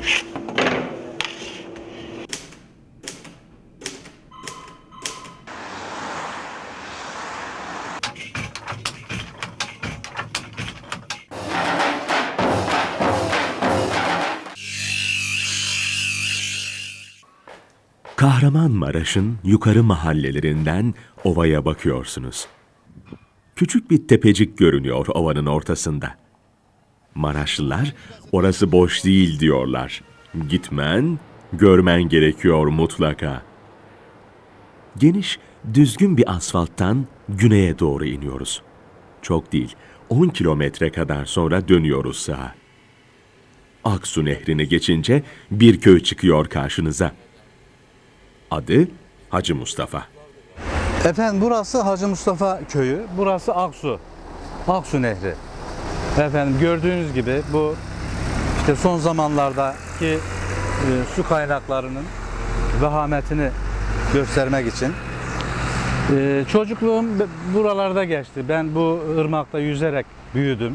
Kahramanmaraş'ın yukarı mahallelerinden ovaya bakıyorsunuz. Küçük bir tepecik görünüyor ovanın ortasında. Maraşlılar orası boş değil diyorlar. Gitmen, görmen gerekiyor mutlaka. Geniş, düzgün bir asfalttan güneye doğru iniyoruz. Çok değil, 10 kilometre kadar sonra dönüyoruz sağa. Aksu Nehri'ni geçince bir köy çıkıyor karşınıza. Adı Hacı Mustafa. Efendim burası Hacı Mustafa köyü. Burası Aksu. Aksu Nehri. Efendim gördüğünüz gibi bu işte son zamanlardaki su kaynaklarının vehametini göstermek için. Çocukluğum buralarda geçti. Ben bu ırmakta yüzerek büyüdüm.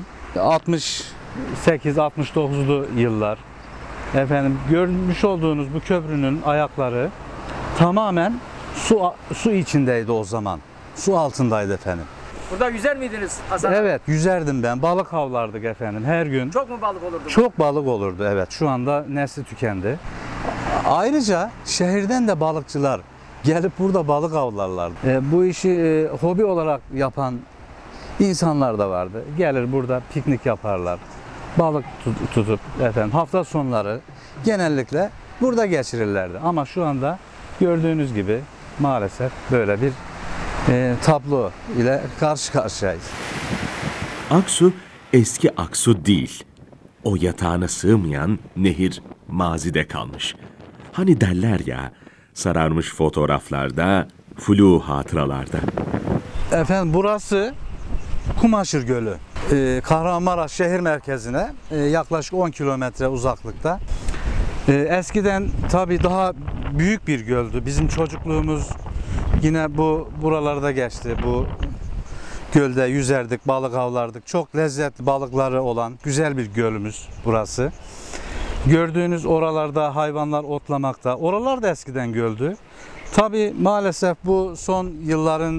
68-69'lu yıllar. Efendim görmüş olduğunuz bu köprünün ayakları tamamen su içindeydi o zaman. Su altındaydı efendim. Burada yüzer miydiniz Hasan? Evet, yüzerdim ben. Balık avlardık efendim her gün. Çok mu balık olurdu? Çok balık olurdu evet. Şu anda nesli tükendi. Ayrıca şehirden de balıkçılar gelip burada balık avlarlardı. Bu işi hobi olarak yapan insanlar da vardı. Gelir burada piknik yaparlar. Balık tutup efendim hafta sonları genellikle burada geçirirlerdi. Ama şu anda gördüğünüz gibi maalesef böyle bir tablo ile karşı karşıyayız. Aksu eski Aksu değil. O yatağına sığmayan nehir mazide kalmış. Hani derler ya, sararmış fotoğraflarda, flu hatıralarda. Efendim burası Kumaşır Gölü. Kahramanmaraş şehir merkezine yaklaşık 10 kilometre uzaklıkta. Eskiden tabii daha büyük bir göldü. Bizim çocukluğumuz yine buralarda geçti. Bu gölde yüzerdik, balık avlardık. Çok lezzetli balıkları olan güzel bir gölümüz burası. Gördüğünüz oralarda hayvanlar otlamakta. Oralar da eskiden göldü. Tabii maalesef bu son yılların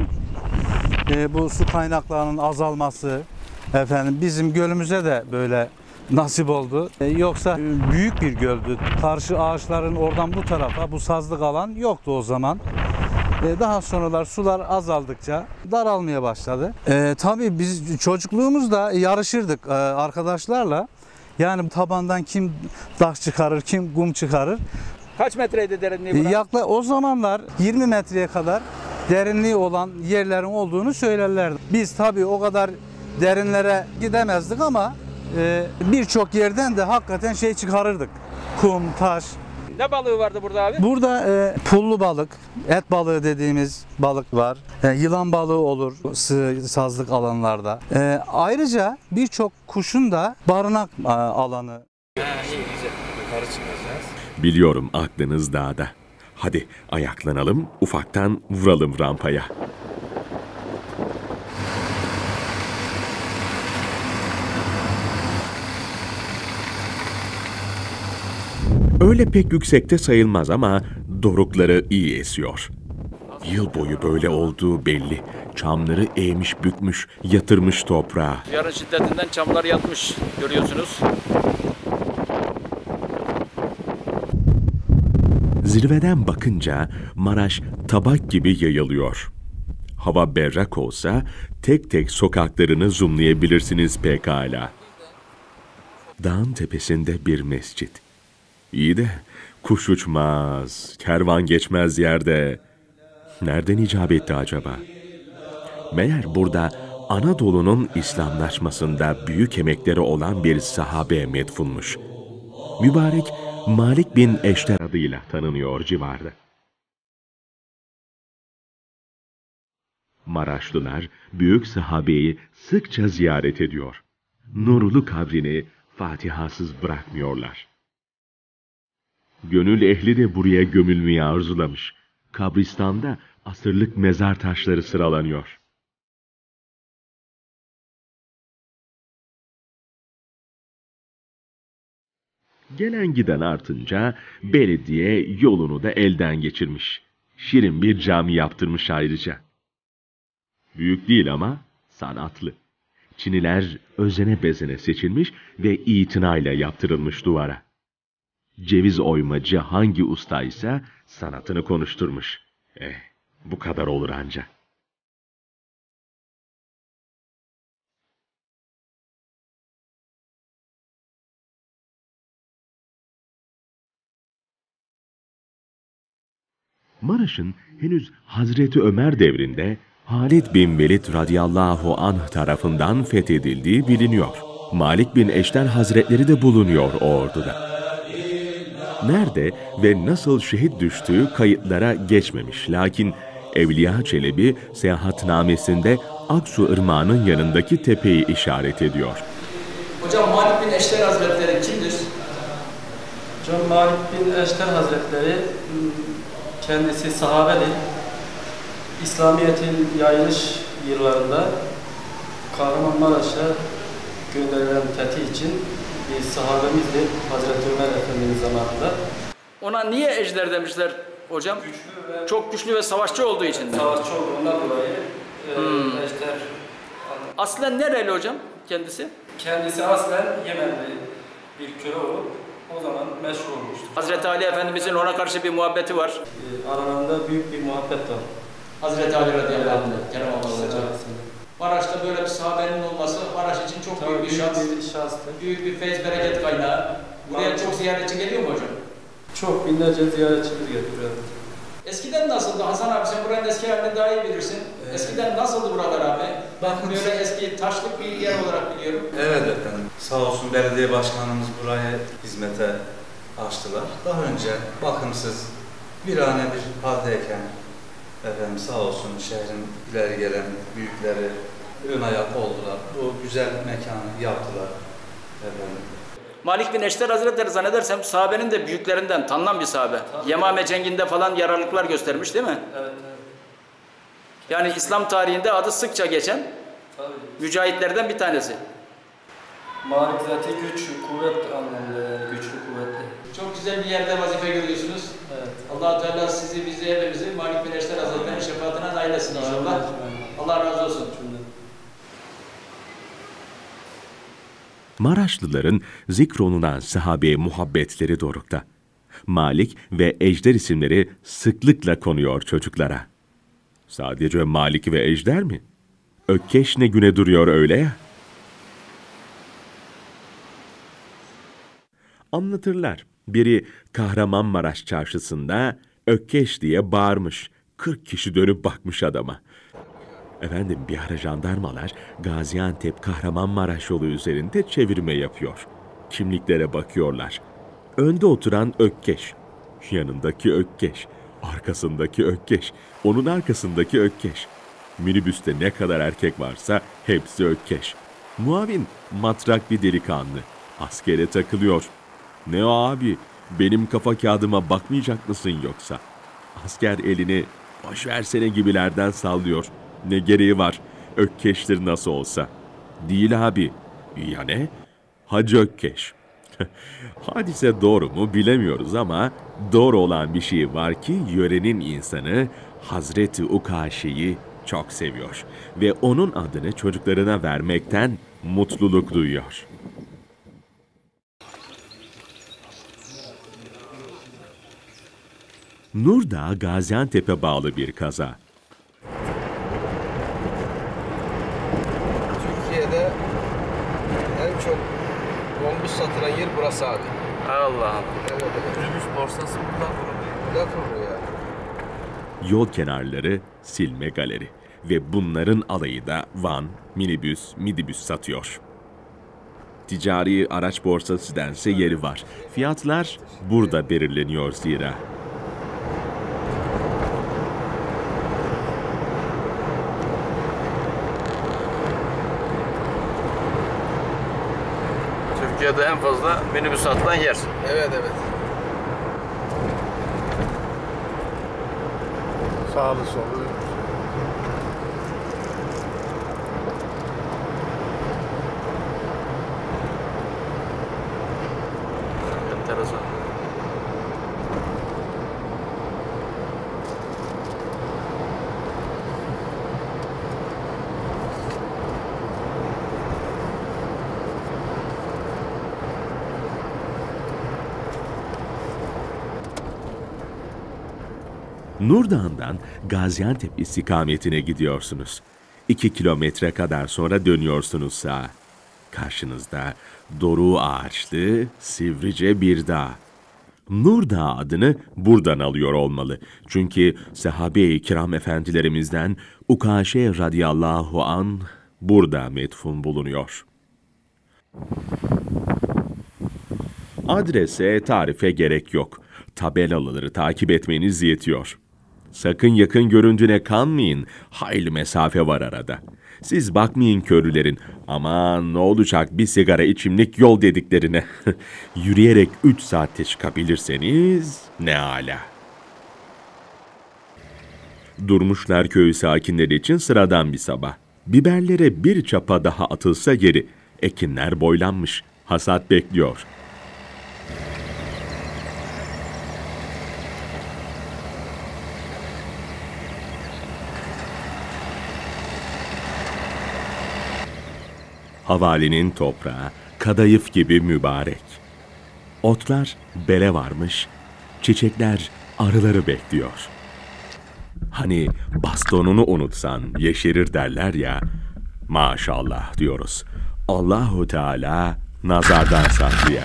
bu su kaynaklarının azalması efendim bizim gölümüze de böyle nasip oldu. Yoksa büyük bir göldü. Karşı ağaçların oradan bu tarafa bu sazlık alan yoktu o zaman. Daha sonralar sular azaldıkça daralmaya başladı. Tabii biz çocukluğumuzda yarışırdık arkadaşlarla. Yani tabandan kim taş çıkarır, kim kum çıkarır. Kaç metreydi derinliği burası? O zamanlar 20 metreye kadar derinliği olan yerlerin olduğunu söylerlerdi. Biz tabii o kadar derinlere gidemezdik ama birçok yerden de hakikaten şey çıkarırdık. Kum, taş. Ne balığı vardı burada abi? Burada pullu balık, et balığı dediğimiz balık var. Yılan balığı olur sığ sazlık alanlarda. Ayrıca birçok kuşun da barınak alanı. İyi güzel. Yukarı çıkacağız. Biliyorum aklınız dağda. Hadi ayaklanalım, ufaktan vuralım rampaya. Öyle pek yüksekte sayılmaz ama dorukları iyi esiyor. Yıl boyu böyle olduğu belli. Çamları eğmiş bükmüş, yatırmış toprağa. Rüzgarın şiddetinden çamlar yatmış görüyorsunuz. Zirveden bakınca Maraş tabak gibi yayılıyor. Hava berrak olsa tek tek sokaklarını zoomlayabilirsiniz pekala. Dağın tepesinde bir mescit. İyi de kuş uçmaz, kervan geçmez yerde. Nereden icap etti acaba? Meğer burada Anadolu'nun İslamlaşmasında büyük emekleri olan bir sahabe medfunmuş. Mübarek Malik bin Eşter adıyla tanınıyor civarda. Maraşlılar büyük sahabeyi sıkça ziyaret ediyor. Nurlu kabrini fatihasız bırakmıyorlar. Gönül ehli de buraya gömülmeyi arzulamış. Kabristanda asırlık mezar taşları sıralanıyor. Gelen giden artınca belediye yolunu da elden geçirmiş. Şirin bir cami yaptırmış ayrıca. Büyük değil ama sanatlı. Çiniler özene bezene seçilmiş ve itinayla yaptırılmış duvara. Ceviz oymacı hangi ustaysa sanatını konuşturmuş. Bu kadar olur ancak. Maraş'ın henüz Hazreti Ömer devrinde Halid bin Velid radıyallahu anh tarafından fethedildiği biliniyor. Malik bin Eşter Hazretleri de bulunuyor o orduda. Nerede ve nasıl şehit düştüğü kayıtlara geçmemiş. Lakin Evliya Çelebi seyahatnamesinde Aksu Irmağı'nın yanındaki tepeyi işaret ediyor. Hocam Malik bin Eşter Hazretleri kimdir? Hocam Malik bin Eşter Hazretleri kendisi sahabedir. İslamiyet'in yayılış yıllarında Kahramanmaraş'a gönderilen fethi için bir sahabemizdir Hazreti Ömer Efendimiz zamanında. Ona niye ejder demişler hocam? Çok güçlü ve savaşçı olduğu için. Savaşçı olduğundan dolayı ejder. Aslen nereli hocam kendisi? Kendisi aslen Yemenli bir köle olup o zaman meşhur olmuştur. Hazreti Ali Efendimizin ona karşı bir muhabbeti var. Aralarında büyük bir muhabbet var. Hazreti Ali radıyallahu anh, Kerem Maraş'ta böyle bir sahabenin olması Maraş için çok büyük bir şans. Büyük bir feyz bereket kaynağı. Buraya çok ziyaretçi geliyor mu hocam? Çok binlerce ziyaretçimiz geliyor. Eskiden nasıldı Hasan abi, sen buranın eski halini daha iyi bilirsin. Eskiden nasıldı buralar abi? Ben böyle eski taşlık bir yer olarak biliyorum. Evet efendim. Sağ olsun belediye başkanımız burayı hizmete açtılar. Daha önce bakımsız bir haldeyken efendim sağ olsun şehrin ileri gelen büyükleri ön ayak oldular. Bu güzel mekanı yaptılar efendim. Malik bin Eşter Hazretleri zannedersem sahabenin de büyüklerinden tanınan bir sahabe. Yemame cenginde falan yararlılıklar göstermiş değil mi? Evet. Yani İslam tarihinde adı sıkça geçen mücahitlerden bir tanesi. Malik zaten güç, kuvvet anlamında, güçlü, kuvvetli. Çok güzel bir yerde vazife görüyorsunuz. Evet. Allah-u Teala sizi, bizi, hepimizi Malik bin Eşter Hazretleri'nin şefaatine nail etsin inşallah. Allah razı olsun. Maraşlıların zikrolunan sahabeye muhabbetleri dorukta. Malik ve Ejder isimleri sıklıkla konuyor çocuklara. Sadece Malik ve Ejder mi? Ökkeş ne güne duruyor öyle ya? Anlatırlar. Biri Kahramanmaraş çarşısında Ökkeş diye bağırmış. 40 kişi dönüp bakmış adama. Efendim bir ara jandarmalar Gaziantep Kahramanmaraş yolu üzerinde çevirme yapıyor. Kimliklere bakıyorlar. Önde oturan Ökkeş, yanındaki Ökkeş, arkasındaki Ökkeş, onun arkasındaki Ökkeş. Minibüste ne kadar erkek varsa hepsi Ökkeş. Muavin matrak bir delikanlı. Askere takılıyor. Ne o abi? Benim kafa kağıdıma bakmayacak mısın yoksa? Asker elini boş versene gibilerden sallıyor. Ne gereği var? Ökkeştir nasıl olsa. Değil abi. Ya ne? Hacı Ökkeş. Hadise doğru mu bilemiyoruz ama doğru olan bir şey var ki yörenin insanı Hazreti Ukaşi'yi çok seviyor ve onun adını çocuklarına vermekten mutluluk duyuyor. Nurdağ, Gaziantep'e bağlı bir kaza. Türkiye'de en çok dolmuş satılan yer burası abi. Allah Allah. Evet. Gümüş borsası buradan kuruluyor. Burada kuruluyor ya. Yol kenarları silme galeri ve bunların alayı da van, minibüs, midibüs satıyor. Ticari araç borsası dense yeri var. Fiyatlar burada belirleniyor zira. Türkiye'de en fazla minibüs satılan yer. Evet. Sağlı solu. Nurdağ'dan Gaziantep istikametine gidiyorsunuz. 2 kilometre kadar sonra dönüyorsunuz sağa. Karşınızda doruğu ağaçlı, sivrice bir dağ. Nurdağ adını buradan alıyor olmalı. Çünkü sahabe-i kiram efendilerimizden Ukaşe radıyallahu an burada metfun bulunuyor. Adrese, tarife gerek yok. Tabelaları takip etmeniz yetiyor. Sakın yakın göründüğüne kanmayın. Hayli mesafe var arada. Siz bakmayın köylülerin. Aman ne olacak bir sigara içimlik yol dediklerine. Yürüyerek 3 saatte çıkabilirseniz ne âlâ. Durmuşlar köyü sakinleri için sıradan bir sabah. Biberlere bir çapa daha atılsa yeri. Ekinler boylanmış. Hasat bekliyor. Havalinin toprağı kadayıf gibi mübarek. Otlar bele varmış, çiçekler arıları bekliyor. Hani bastonunu unutsan yeşerir derler ya, maşallah diyoruz. Allahu Teala nazardan saklıya.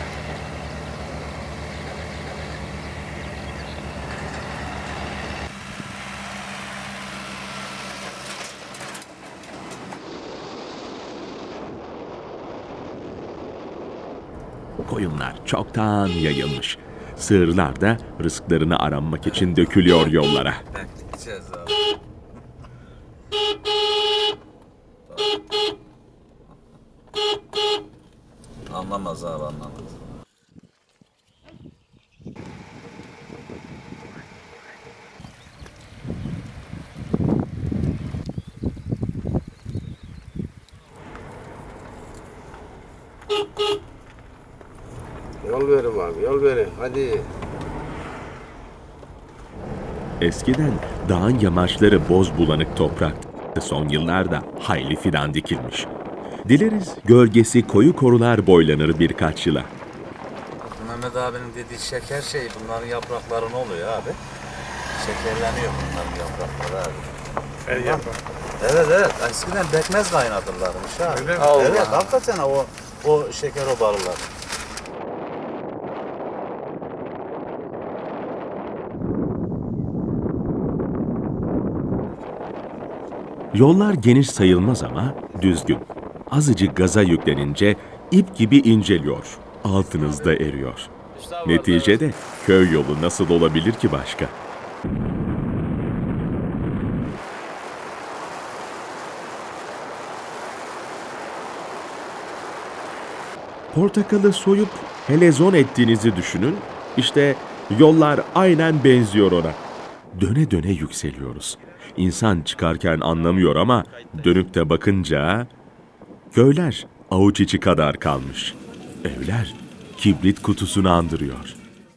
Koyunlar çoktan yayılmış. Sığırlar da rızklarını aranmak için dökülüyor yollara. Bekleyeceğiz abi. Anlamaz abi, anlamaz. Yol verin abi, yol verin. Hadi. Eskiden dağın yamaçları boz bulanık topraktı. Son yıllarda hayli fidan dikilmiş. Dileriz gölgesi koyu korular boylanır birkaç yıla. Mehmet abinin dediği şeker şeyi, bunların yaprakları ne oluyor abi? Şekerleniyor bunların yaprakları abi. El yapar. Evet, eskiden bekmez kaynatırlarmış abi. Öyle mi? Evet, hakikaten o şeker obarılar. Yollar geniş sayılmaz ama düzgün. Azıcık gaza yüklenince ip gibi inceliyor, altınızda eriyor. Neticede köy yolu nasıl olabilir ki başka? Portakalı soyup helezon ettiğinizi düşünün. İşte yollar aynen benziyor ona. Döne döne yükseliyoruz. İnsan çıkarken anlamıyor ama dönüp de bakınca köyler avuç içi kadar kalmış. Evler kibrit kutusunu andırıyor.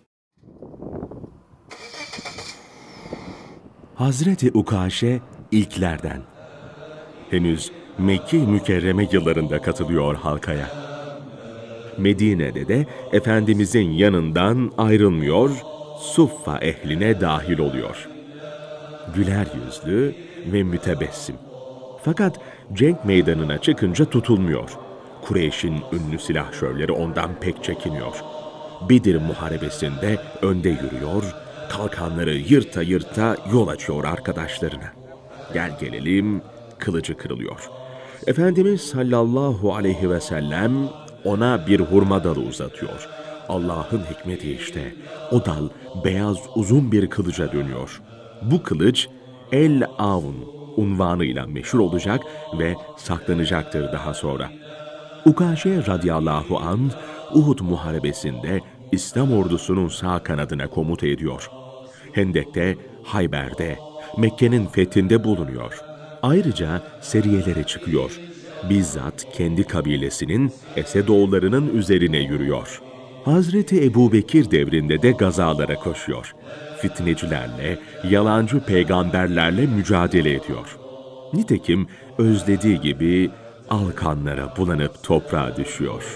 Hazreti Ukaşe ilklerden. Henüz Mekke mükerreme yıllarında katılıyor halkaya. Medine'de de Efendimizin yanından ayrılmıyor, Suffa ehline dahil oluyor. Güler yüzlü ve mütebessim. Fakat cenk meydanına çıkınca tutulmuyor. Kureyş'in ünlü silahşörleri ondan pek çekiniyor. Bedir muharebesinde önde yürüyor, kalkanları yırta yırta yol açıyor arkadaşlarına. Gel gelelim kılıcı kırılıyor. Efendimiz sallallahu aleyhi ve sellem ona bir hurma dalı uzatıyor. Allah'ın hikmeti işte. O dal beyaz uzun bir kılıca dönüyor. Bu kılıç El-Avn unvanıyla meşhur olacak ve saklanacaktır daha sonra. Ukaşe radıyallahu anh Uhud muharebesinde İslam ordusunun sağ kanadına komuta ediyor. Hendek'te, Hayber'de, Mekke'nin fethinde bulunuyor. Ayrıca seriyelere çıkıyor. Bizzat kendi kabilesinin Esedoğullarının üzerine yürüyor. Hazreti Ebubekir devrinde de gazalara koşuyor. Fitnecilerle, yalancı peygamberlerle mücadele ediyor. Nitekim özlediği gibi alkanlara bulanıp toprağa düşüyor.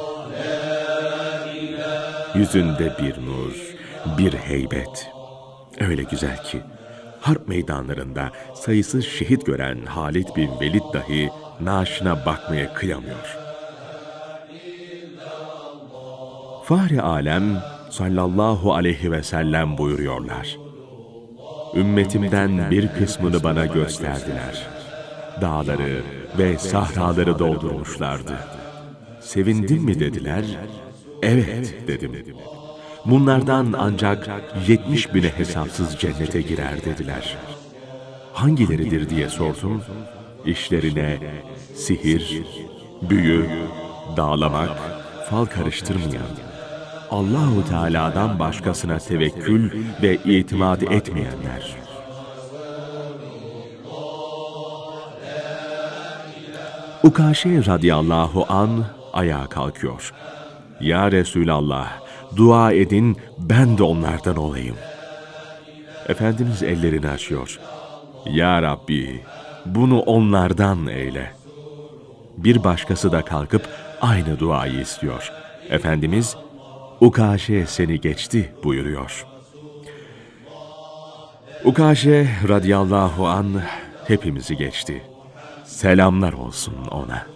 Yüzünde bir nur, bir heybet. Öyle güzel ki, harp meydanlarında sayısız şehit gören Halid bin Velid dahi naaşına bakmaya kıyamıyor. Fahri alem sallallahu aleyhi ve sellem buyuruyorlar. Ümmetimden bir kısmını bana gösterdiler. Dağları ve sahraları doldurmuşlardı. Sevindin mi dediler? Evet dedim. Bunlardan ancak 70 bine hesapsız cennete girer dediler. Hangileridir diye sordum. İşlerine sihir, büyü, dağlamak, fal karıştırmayan, Allahu Teala'dan başkasına tevekkül ve itimat etmeyenler. Ukaşe radıyallahu an ayağa kalkıyor. Ya Resulallah, dua edin ben de onlardan olayım. Efendimiz ellerini açıyor. Ya Rabbi, bunu onlardan eyle. Bir başkası da kalkıp aynı duayı istiyor. Efendimiz, Ukaşe seni geçti buyuruyor. Ukaşe radıyallahu an hepimizi geçti. Selamlar olsun ona.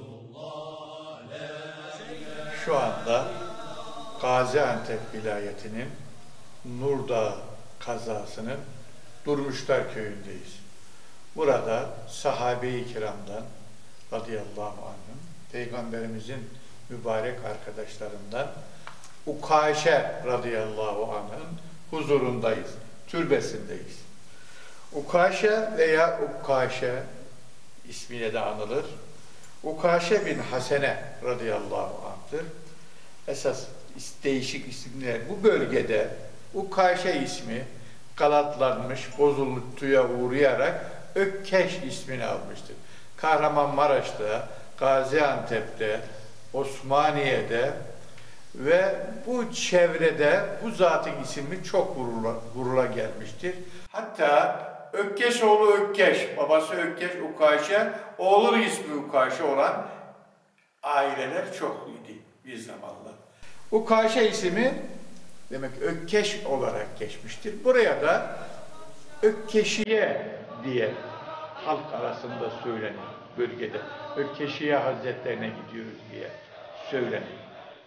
Şu anda Gaziantep vilayetinin Nurdağ kazasının Durmuşlar köyündeyiz. Burada sahabe-i kiramdan radıyallahu anh'ın, Peygamberimizin mübarek arkadaşlarından Ukaşe radıyallahu anh'ın huzurundayız, türbesindeyiz. Ukaşe veya Ukkaşe ismiyle de anılır. Ukaşe bin Hasene radıyallahu anh'tır. Esas değişik isimler bu bölgede Ukaşe ismi galatlanmış, bozultuya uğrayarak Ökkeş ismini almıştır. Kahramanmaraş'ta, Gaziantep'te, Osmaniye'de ve bu çevrede bu zatın ismi çok vurula gelmiştir. Hatta Ökkeş oğlu Ökkeş, babası Ökkeş Ukaşe, oğlunun ismi Ukaşe olan aileler çok idi bir zamanlar. Ukaşe ismi demek Ökkeş olarak geçmiştir. Buraya da Ökkeşiye diye halk arasında söylenir bölgede. Ökkeşiye Hazretlerine gidiyoruz diye söylenir.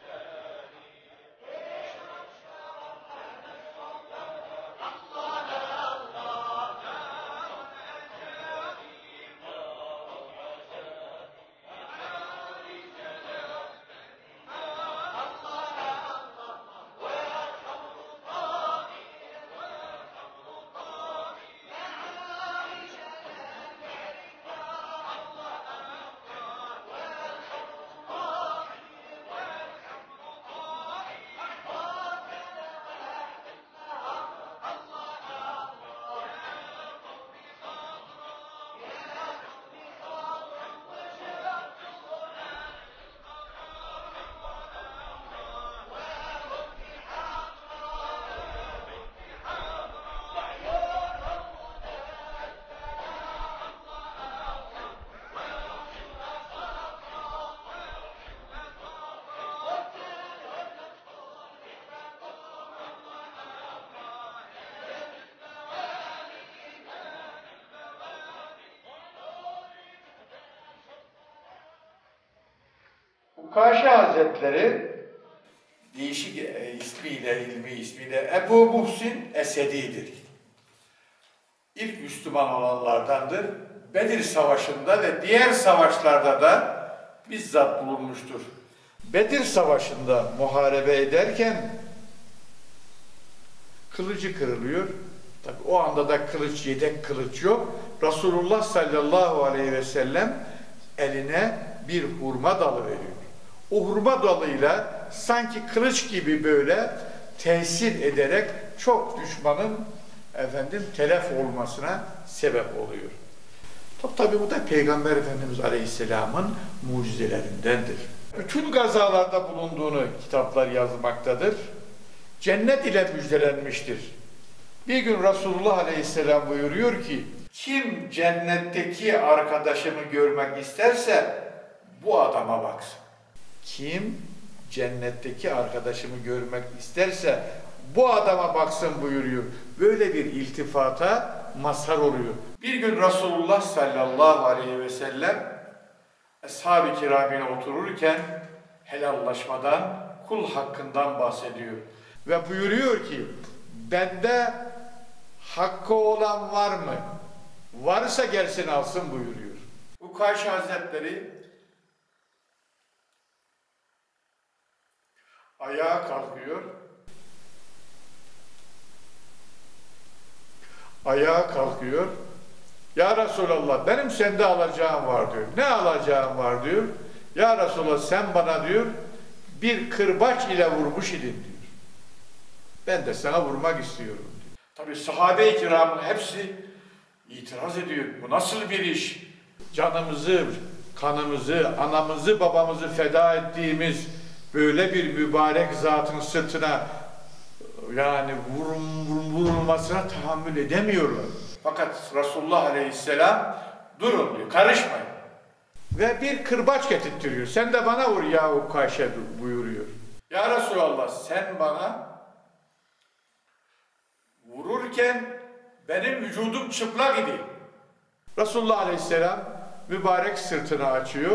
Ukaşe Hazretleri değişik ismiyle, ilmi ismiyle Ebu Muhsin Esedi'dir. İlk Müslüman olanlardandır. Bedir Savaşı'nda ve diğer savaşlarda da bizzat bulunmuştur. Bedir Savaşı'nda muharebe ederken kılıcı kırılıyor. Tabi o anda da kılıç, yedek kılıç yok. Resulullah sallallahu aleyhi ve sellem eline bir hurma dalı veriyor. O hurma dalıyla sanki kılıç gibi böyle tesir ederek çok düşmanın telef olmasına sebep oluyor. Tabi bu da Peygamber Efendimiz Aleyhisselam'ın mucizelerindendir. Bütün gazalarda bulunduğunu kitaplar yazmaktadır. Cennet ile müjdelenmiştir. Bir gün Resulullah Aleyhisselam buyuruyor ki, kim cennetteki arkadaşımı görmek isterse bu adama baksın. Kim cennetteki arkadaşımı görmek isterse bu adama baksın buyuruyor. Böyle bir iltifata mazhar oluyor. Bir gün Resulullah sallallahu aleyhi ve sellem ashab-ı kiramine otururken helallaşmadan, kul hakkından bahsediyor. Ve buyuruyor ki, bende hakkı olan var mı? Varsa gelsin alsın buyuruyor. Ukayşe Hazretleri ayağa kalkıyor. Ayağa kalkıyor. Ya Resulallah benim sende alacağım var diyor. Ne alacağım var diyor. Ya Resulallah sen bana diyor bir kırbaç ile vurmuş idin diyor. Ben de sana vurmak istiyorum diyor. Tabi sahabe-i kiramın hepsi itiraz ediyor. Bu nasıl bir iş? Canımızı, kanımızı, anamızı, babamızı feda ettiğimiz böyle bir mübarek zatın sırtına yani vurulmasına tahammül edemiyorlar. Fakat Resulullah Aleyhisselam durun diyor, karışmayın. Ve bir kırbaç getirtiyor. Sen de bana vur ya Ukayşe buyuruyor. Ya Resulallah sen bana vururken benim vücudum çıplak idi. Resulullah Aleyhisselam mübarek sırtını açıyor.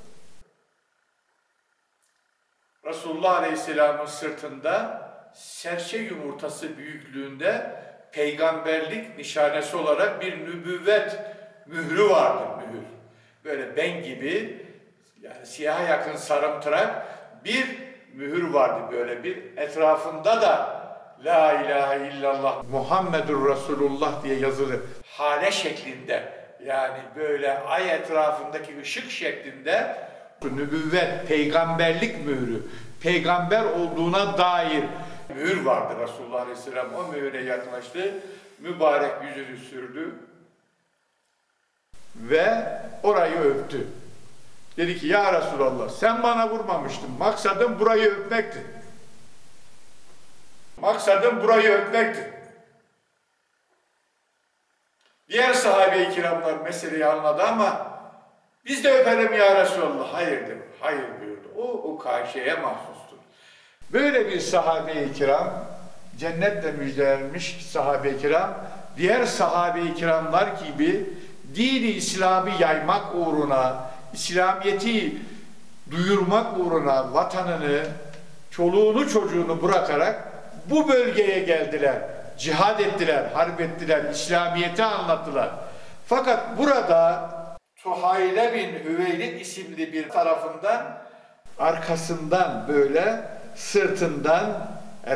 Resulullah Aleyhisselam'ın sırtında serçe yumurtası büyüklüğünde peygamberlik nişanesi olarak bir nübüvvet mührü vardır, mühür. Böyle ben gibi yani siyaha yakın sarımtırak bir mühür vardı böyle bir. Etrafında da La ilahe illallah Muhammedur Resulullah diye yazılı hale şeklinde yani böyle ay etrafındaki ışık şeklinde nübüvvet, peygamberlik mührü, peygamber olduğuna dair mühür vardı. Resulullah Aleyhisselam o mühüre yaklaştı, mübarek yüzünü sürdü ve orayı öptü. Dedi ki ya Resulallah sen bana vurmamıştın, maksadım burayı öpmekti. Maksadım burayı öpmekti. Diğer sahabe-i kiramlar meseleyi anladı ama biz de öpelim ya Resulallah. Hayır dedi. Hayır buyurdu. O Ukayşe'ye mahsustur. Böyle bir sahabe-i kiram, cennetle müjdelenmiş sahabe-i kiram, diğer sahabe-i kiramlar gibi dini İslam'ı yaymak uğruna, İslamiyet'i duyurmak uğruna vatanını, çoluğunu çocuğunu bırakarak bu bölgeye geldiler. Cihad ettiler, harp ettiler, İslamiyet'i anlattılar. Fakat burada Tuhayle bin Hüveylid isimli bir tarafından arkasından böyle sırtından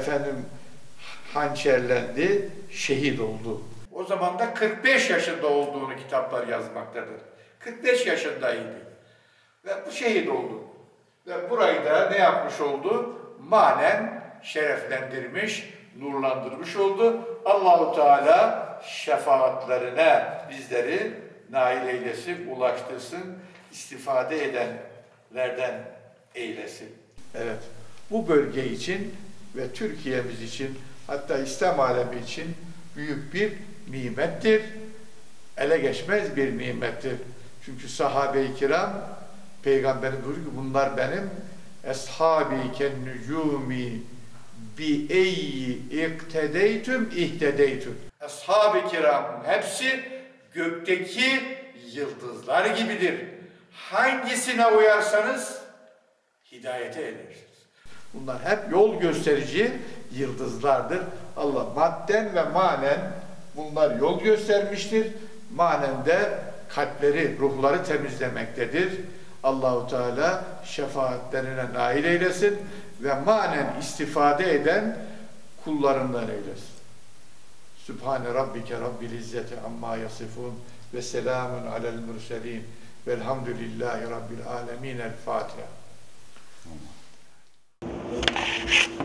hançerlendi, şehit oldu. O zaman da 45 yaşında olduğunu kitaplar yazmaktadır. 45 yaşındaydı. Ve bu şehit oldu. Ve burayı da ne yapmış oldu? Manen şereflendirmiş, nurlandırmış oldu. Allahu Teala şefaatlerine bizleri nail eylesin, ulaştırsın, istifade edenlerden eylesin. Evet, bu bölge için ve Türkiye'miz için, hatta İslam alemi için büyük bir nimettir. Ele geçmez bir nimettir. Çünkü sahabe-i kiram, Peygamberin buyuruyor ki bunlar benim eshabi kennücumi bi eyyi iktedeytüm ihtedeytüm. Ashab-ı kiramın hepsi gökteki yıldızlar gibidir. Hangisine uyarsanız hidayete edersiniz. Bunlar hep yol gösterici yıldızlardır. Allah madden ve manen bunlar yol göstermiştir. Manen de kalpleri, ruhları temizlemektedir. Allahu Teala şefaatlerine nail eylesin ve manen istifade eden kullarından eylesin. Sübhane Rabbike Rabbil İzzeti amma yasifun ve selamun alel mürselin velhamdülillahi Rabbil alemin. El Fatiha.